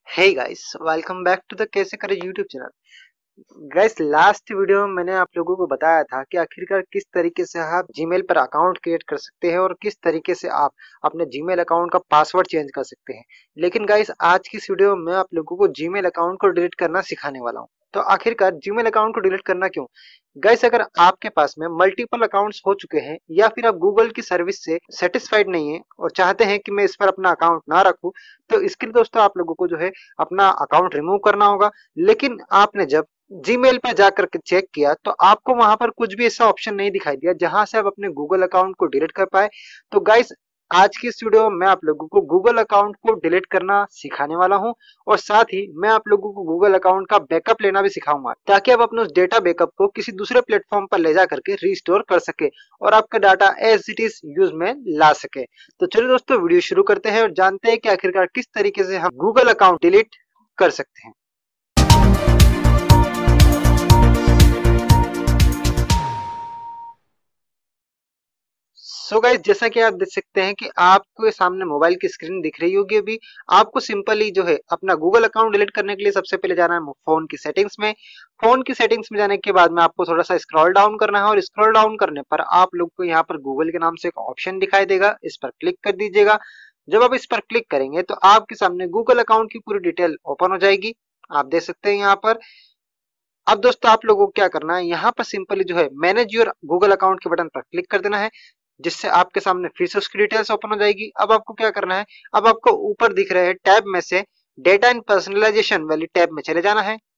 Hey guys, welcome back to the कैसे करें YouTube channel. Guys, last video में मैंने आप लोगों को बताया था कि आखिरकार किस तरीके से आप जीमेल पर अकाउंट क्रिएट कर सकते हैं और किस तरीके से आप अपने जीमेल अकाउंट का पासवर्ड चेंज कर सकते हैं। लेकिन गाइस, आज की इस वीडियो में मैं आप लोगों को जीमेल अकाउंट को डिलीट करना सिखाने वाला हूँ। तो आखिरकार जीमेल अकाउंट को डिलीट करना क्यों? गाइस, अगर आपके पास में मल्टीपल अकाउंट्स हो चुके हैं या फिर आप गूगल की सर्विस से सेटिस्फाइड नहीं है और चाहते हैं कि मैं इस पर अपना अकाउंट ना रखूं, तो इसके लिए दोस्तों आप लोगों को जो है अपना अकाउंट रिमूव करना होगा। लेकिन आपने जब जीमेल पर जाकर के चेक किया तो आपको वहां पर कुछ भी ऐसा ऑप्शन नहीं दिखाई दिया जहां से आप अपने गूगल अकाउंट को डिलीट कर पाए। तो गाइस, आज की इस वीडियो में मैं आप लोगों को गूगल अकाउंट को डिलीट करना सिखाने वाला हूं और साथ ही मैं आप लोगों को गूगल अकाउंट का बैकअप लेना भी सिखाऊंगा, ताकि आप अपने उस डेटा बैकअप को किसी दूसरे प्लेटफॉर्म पर ले जा करके रिस्टोर कर सके और आपका data as it is use में ला सके। तो चलिए दोस्तों, वीडियो शुरू करते हैं और जानते हैं कि आखिरकार किस तरीके से हम गूगल अकाउंट डिलीट कर सकते हैं। सो गाइस, जैसा कि आप देख सकते हैं कि आपको सामने मोबाइल की स्क्रीन दिख रही होगी। अभी आपको सिंपली जो है अपना गूगल अकाउंट डिलीट करने के लिए सबसे पहले जाना है फोन की सेटिंग्स में। फोन की सेटिंग्स में जाने के बाद में आपको थोड़ा सा स्क्रॉल डाउन करना है और स्क्रॉल डाउन करने पर आप लोग को यहाँ पर गूगल के नाम से एक ऑप्शन दिखाई देगा, इस पर क्लिक कर दीजिएगा। जब आप इस पर क्लिक करेंगे तो आपके सामने गूगल अकाउंट की पूरी डिटेल ओपन हो जाएगी। आप देख सकते हैं यहाँ पर। अब दोस्तों आप लोगों को क्या करना है, यहाँ पर सिंपली जो है मैनेज योर गूगल अकाउंट के बटन पर क्लिक कर देना है, जिससे आपके सामने फिर से उसकी डिटेल्स ओपन हो जाएगी। अब आपको क्या करना है, अब आपको ऊपर दिख रहे हैं टैब में से डेटा एंड पर्सनलाइजेशन वाली टैब में चले जाना है।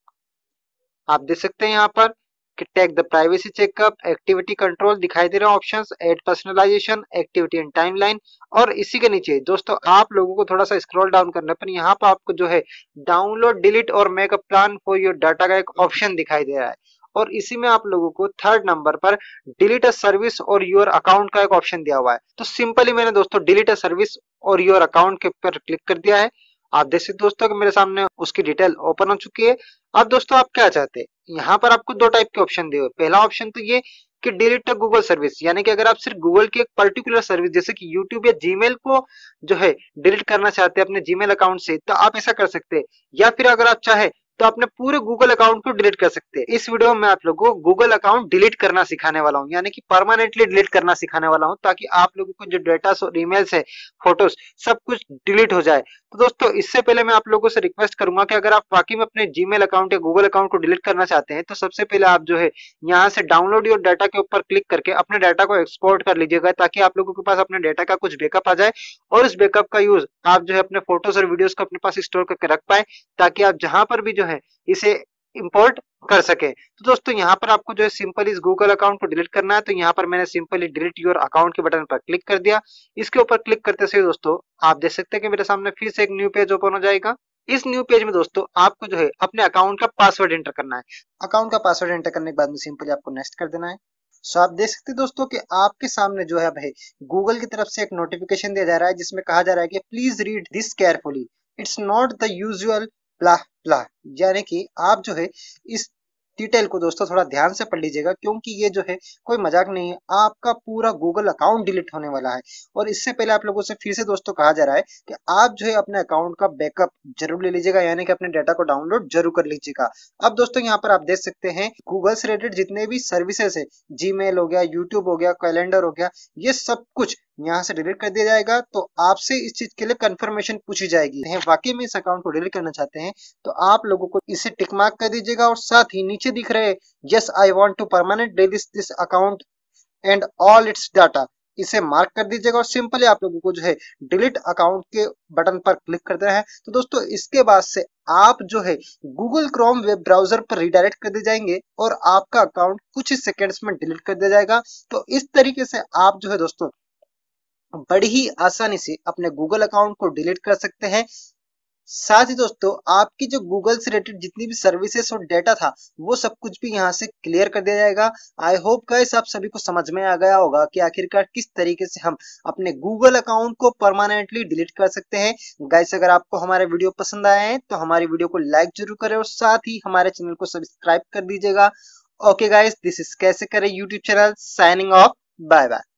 आप देख सकते हैं यहाँ पर कि take the privacy checkup, activity control दिखाई दे रहे options, ad personalisation, activity and timeline. और इसी के नीचे दोस्तों आप लोगों को थोड़ा सा स्क्रॉल डाउन करने पर यहाँ पर आपको जो है डाउनलोड, डिलीट और make a plan for your data का एक ऑप्शन दिखाई दे रहा है। और इसी में आप लोगों को थर्ड नंबर पर डिलीट अ सर्विस और योर अकाउंट का एक ऑप्शन दिया हुआ है। तो सिंपली मैंने दोस्तों डिलीट अ सर्विस और योर अकाउंट के ऊपर क्लिक कर दिया है। आप देख सकते दोस्तों कि मेरे सामने उसकी डिटेल ओपन हो चुकी है। अब दोस्तों आप क्या चाहते हैं, यहाँ पर आपको दो टाइप के ऑप्शन दिए हुए। पहला ऑप्शन तो ये कि डिलीट द गूगल सर्विस, यानी कि अगर आप सिर्फ गूगल की एक पर्टिकुलर सर्विस जैसे कि यूट्यूब या जीमेल को जो है डिलीट करना चाहते हैं अपने जीमेल अकाउंट से, तो आप ऐसा कर सकते हैं। या फिर अगर आप चाहे तो अपने पूरे गूगल अकाउंट को डिलीट कर सकते हैं। इस वीडियो में मैं आप लोगों को गूगल अकाउंट डिलीट करना सिखाने वाला हूँ, यानी कि परमानेंटली डिलीट करना सिखाने वाला हूँ, ताकि आप लोगों को जो डेटा और ईमेल्स है, फोटोज, सब कुछ डिलीट हो जाए। तो दोस्तों इससे पहले मैं आप लोगों से रिक्वेस्ट करूंगा कि अगर आप वाकई में अपने जीमेल अकाउंट या गूगल अकाउंट को डिलीट करना चाहते हैं तो सबसे पहले आप जो है यहाँ से डाउनलोड योर डाटा के ऊपर क्लिक करके अपने डाटा को एक्सपोर्ट कर लीजिएगा, ताकि आप लोगों के पास अपने डाटा का कुछ बैकअप आ जाए और इस बैकअप का यूज आप जो है अपने फोटोज और वीडियोस को अपने पास स्टोर करके रख पाए, ताकि आप जहां पर भी जो है इसे इंपोर्ट कर सके। तो दोस्तों यहाँ पर आपको जो है सिंपल इस गूगल अकाउंट को डिलीट करना है। तो यहाँ पर मैंने सिंपली डिलीट योर अकाउंट के बटन पर क्लिक कर दिया। इसके ऊपर क्लिक करते से दोस्तों आप देख सकते हैं कि मेरे सामने फिर से एक न्यू पेज ओपन हो जाएगा। इस न्यू पेज में दोस्तों आपको जो है अपने अकाउंट का पासवर्ड एंटर करना है। अकाउंट का पासवर्ड एंटर करने के बाद में सिंपली आपको नेक्स्ट कर देना है। सो आप देख सकते हैं दोस्तों कि आपके सामने जो है भाई गूगल की तरफ से एक नोटिफिकेशन दिया जा रहा है, जिसमें कहा जा रहा है कि please read this carefully, it's not the usual blah blah, यानी कि आप जो है इस डिटेल को दोस्तों थोड़ा ध्यान से पढ़ लीजिएगा, क्योंकि ये जो है कोई मजाक नहीं है, आपका पूरा गूगल अकाउंट डिलीट होने वाला है। और इससे पहले आप लोगों से फिर से दोस्तों कहा जा रहा है कि आप जो है अपने अकाउंट का बैकअप जरूर ले लीजिएगा, यानी कि अपने डाटा को डाउनलोड जरूर कर लीजिएगा। अब दोस्तों यहाँ पर आप देख सकते हैं गूगल से रिलेटेड जितने भी सर्विसेज है, जीमेल हो गया, यूट्यूब हो गया, कैलेंडर हो गया, ये सब कुछ यहाँ से डिलीट कर दिया जाएगा। तो आपसे इस चीज के लिए कंफर्मेशन पूछी जाएगी, वाकई में इस अकाउंट को डिलीट करना चाहते हैं तो आप लोगों को इसे टिक मार्क कर दीजिएगा और साथ ही नीचे दिख रहे yes I want to permanent delete this account and all its data, इसे मार्क कर दीजिएगा और सिंपली आप लोगों को जो है डिलीट अकाउंट के बटन पर क्लिक कर देना है। तो दोस्तों इसके बाद से आप जो है गूगल क्रोम वेब ब्राउजर पर रिडायरेक्ट कर दिए जाएंगे और आपका अकाउंट कुछ ही सेकंड्स में डिलीट कर दिया जाएगा। तो इस तरीके से आप जो है दोस्तों बड़ी ही आसानी से अपने गूगल अकाउंट को डिलीट कर सकते हैं। साथ ही दोस्तों आपकी जो गूगल से रिलेटेड जितनी भी सर्विसेज और डेटा था वो सब कुछ भी यहाँ से क्लियर कर दिया जाएगा। आई होप गाइस आप सभी को समझ में आ गया होगा कि आखिरकार किस तरीके से हम अपने गूगल अकाउंट को परमानेंटली डिलीट कर सकते हैं। गाइस अगर आपको हमारे वीडियो पसंद आए हैं तो हमारी वीडियो को लाइक जरूर करें और साथ ही हमारे चैनल को सब्सक्राइब कर दीजिएगा। ओके गाइस, दिस इज कैसे करें YouTube channel signing off. Bye bye.